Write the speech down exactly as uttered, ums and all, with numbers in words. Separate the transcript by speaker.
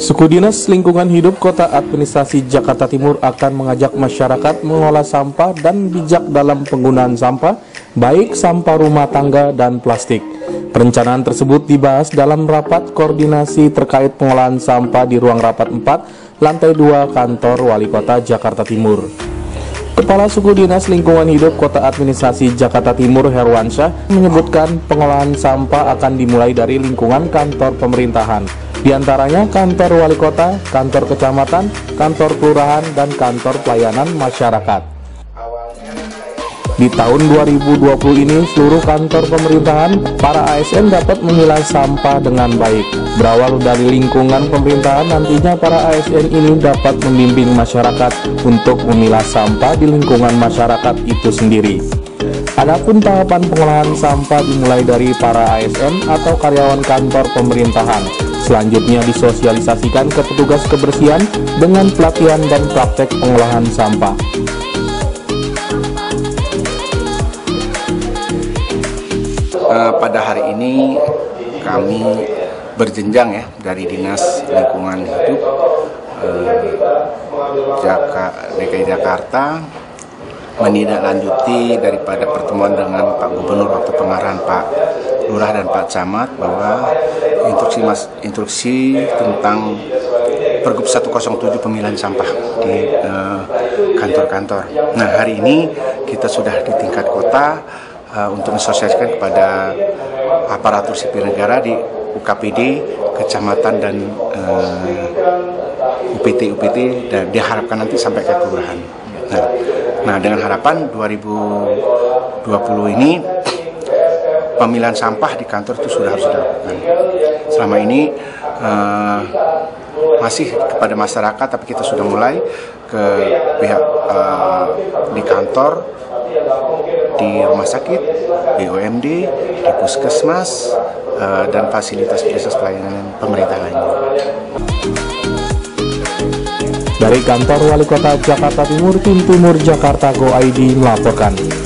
Speaker 1: Suku Dinas Lingkungan Hidup Kota Administrasi Jakarta Timur akan mengajak masyarakat mengolah sampah dan bijak dalam penggunaan sampah, baik sampah rumah tangga dan plastik. Perencanaan tersebut dibahas dalam rapat koordinasi terkait pengolahan sampah di ruang rapat empat, lantai dua kantor Wali Kota Jakarta Timur. Kepala Suku Dinas Lingkungan Hidup Kota Administrasi Jakarta Timur Herwansyah menyebutkan pengolahan sampah akan dimulai dari lingkungan kantor pemerintahan, di antaranya kantor wali kota, kantor kecamatan, kantor kelurahan, dan kantor pelayanan masyarakat. Di tahun dua ribu dua puluh ini, seluruh kantor pemerintahan, para A S N dapat memilah sampah dengan baik. Berawal dari lingkungan pemerintahan, nantinya para A S N ini dapat membimbing masyarakat untuk memilah sampah di lingkungan masyarakat itu sendiri. Adapun tahapan pengolahan sampah dimulai dari para A S N atau karyawan kantor pemerintahan. Selanjutnya disosialisasikan ke petugas kebersihan dengan pelatihan dan praktek pengolahan sampah.
Speaker 2: Uh, pada hari ini kami berjenjang ya dari Dinas Lingkungan Hidup uh, Jaka, D K I Jakarta menindaklanjuti daripada pertemuan dengan Pak Gubernur atau pengarahan Pak Lurah dan Pak Camat bahwa instruksi mas, instruksi tentang Pergub seratus tujuh pemilahan sampah di kantor-kantor. Uh, nah hari ini kita sudah di tingkat kota uh, untuk mensosialisasikan kepada aparatur sipil negara di U K P D, kecamatan dan uh, U P T U P T, dan diharapkan nanti sampai ke kelurahan. Nah, nah dengan harapan dua ribu dua puluh ini pemilahan sampah di kantor itu sudah harus dilakukan. Selama ini uh, masih kepada masyarakat, tapi kita sudah mulai ke pihak uh, di kantor, di rumah sakit, B U M D, di puskesmas, uh, dan fasilitas-fasilitas pelayanan pemerintah lainnya.
Speaker 1: Dari kantor Wali Kota Jakarta Timur, Tim Timur Jakarta Go I D melaporkan.